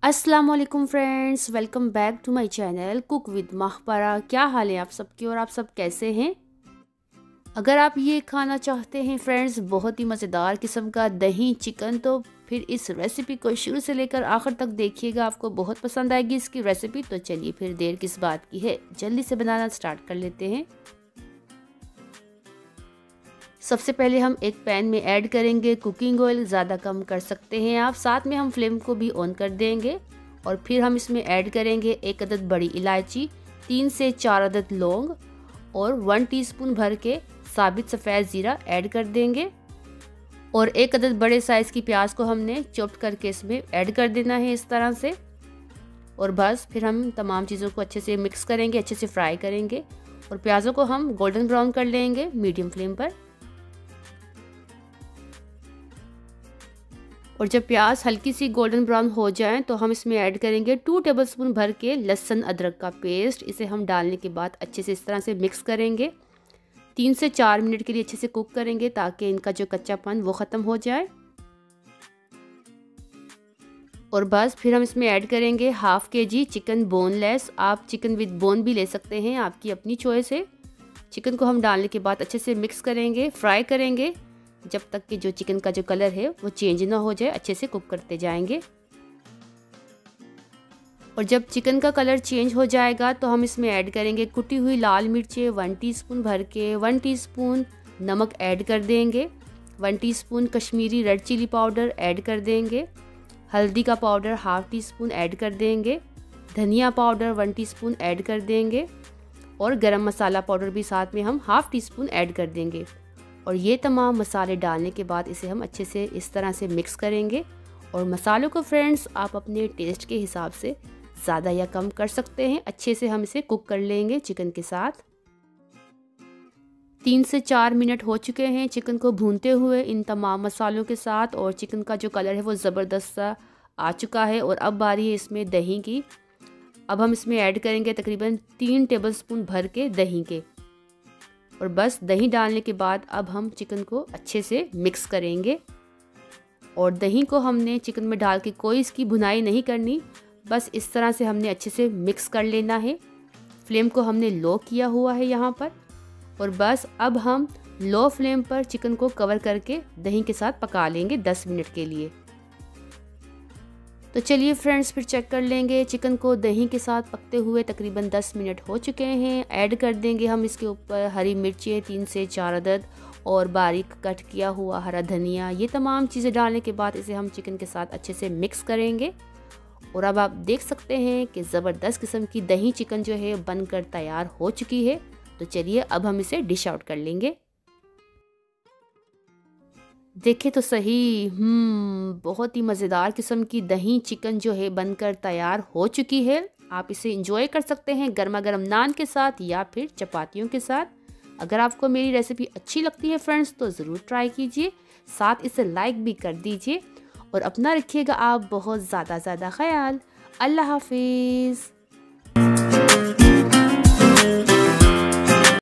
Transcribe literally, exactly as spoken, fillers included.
अस्सलाम वालेकुम friends, welcome back to my channel cook with Mahpara. क्या हाल है आप सबके और आप सब कैसे हैं। अगर आप ये खाना चाहते हैं फ्रेंड्स, बहुत ही मज़ेदार किस्म का दही चिकन, तो फिर इस रेसिपी को शुरू से लेकर आखिर तक देखिएगा, आपको बहुत पसंद आएगी इसकी रेसिपी। तो चलिए फिर देर किस बात की है, जल्दी से बनाना स्टार्ट कर लेते हैं। सबसे पहले हम एक पैन में ऐड करेंगे कुकिंग ऑयल, ज़्यादा कम कर सकते हैं आप। साथ में हम फ्लेम को भी ऑन कर देंगे और फिर हम इसमें ऐड करेंगे एक अदद बड़ी इलायची, तीन से चार अदद लौंग और वन टीस्पून भर के साबित सफ़ेद ज़ीरा ऐड कर देंगे। और एक अदद बड़े साइज़ की प्याज को हमने चॉप करके इसमें ऐड कर देना है इस तरह से। और बस फिर हम तमाम चीज़ों को अच्छे से मिक्स करेंगे, अच्छे से फ्राई करेंगे और प्याज़ों को हम गोल्डन ब्राउन कर लेंगे मीडियम फ्लेम पर। और जब प्याज हल्की सी गोल्डन ब्राउन हो जाए तो हम इसमें ऐड करेंगे टू टेबलस्पून भर के लहसुन अदरक का पेस्ट। इसे हम डालने के बाद अच्छे से इस तरह से मिक्स करेंगे। तीन से चार मिनट के लिए अच्छे से कुक करेंगे ताकि इनका जो कच्चापन वो ख़त्म हो जाए। और बस फिर हम इसमें ऐड करेंगे half K G chicken boneless. आप चिकन विद बोन भी ले सकते हैं, आपकी अपनी चॉइस है। चिकन को हम डालने के बाद अच्छे से मिक्स करेंगे, फ्राई करेंगे जब तक कि जो चिकन का जो कलर है वो चेंज ना हो जाए। अच्छे से कुक करते जाएंगे और जब चिकन का कलर चेंज हो जाएगा तो हम इसमें ऐड करेंगे कुटी हुई लाल मिर्चें वन टीस्पून भर के, वन टीस्पून नमक ऐड कर देंगे, one teaspoon Kashmiri red chilli powder add कर देंगे, हल्दी का powder half teaspoon add कर देंगे, धनिया पाउडर वन टीस्पून ऐड कर देंगे और गरम मसाला पाउडर भी साथ में हम हाफ टी स्पून ऐड कर देंगे। और ये तमाम मसाले डालने के बाद इसे हम अच्छे से इस तरह से मिक्स करेंगे। और मसालों को फ्रेंड्स आप अपने टेस्ट के हिसाब से ज़्यादा या कम कर सकते हैं। अच्छे से हम इसे कुक कर लेंगे चिकन के साथ। तीन से चार मिनट हो चुके हैं चिकन को भूनते हुए इन तमाम मसालों के साथ, और चिकन का जो कलर है वो ज़बरदस्त सा आ चुका है। और अब बारी है इसमें दही की। अब हम इसमें ऐड करेंगे तकरीबन तीन टेबलस्पून भर के दही के। और बस दही डालने के बाद अब हम चिकन को अच्छे से मिक्स करेंगे। और दही को हमने चिकन में डाल के कोई इसकी भुनाई नहीं करनी, बस इस तरह से हमने अच्छे से मिक्स कर लेना है। फ्लेम को हमने लो किया हुआ है यहाँ पर। और बस अब हम लो फ्लेम पर चिकन को कवर करके दही के साथ पका लेंगे दस मिनट के लिए। तो चलिए फ्रेंड्स फिर चेक कर लेंगे चिकन को दही के साथ पकते हुए तकरीबन दस मिनट हो चुके हैं। ऐड कर देंगे हम इसके ऊपर हरी मिर्चें तीन से चार अदद और बारीक कट किया हुआ हरा धनिया। ये तमाम चीज़ें डालने के बाद इसे हम चिकन के साथ अच्छे से मिक्स करेंगे। और अब आप देख सकते हैं कि ज़बरदस्त किस्म की दही चिकन जो है बनकर तैयार हो चुकी है। तो चलिए अब हम इसे डिश आउट कर लेंगे। देखें तो सही, हम्म बहुत ही मज़ेदार किस्म की दही चिकन जो है बनकर तैयार हो चुकी है। आप इसे इंजॉय कर सकते हैं गर्मा गर्म नान के साथ या फिर चपातियों के साथ। अगर आपको मेरी रेसिपी अच्छी लगती है फ्रेंड्स तो ज़रूर ट्राई कीजिए, साथ इसे लाइक भी कर दीजिए और अपना रखिएगा आप बहुत ज़्यादा ज़्यादा ख्याल। अल्लाह हाफिज़।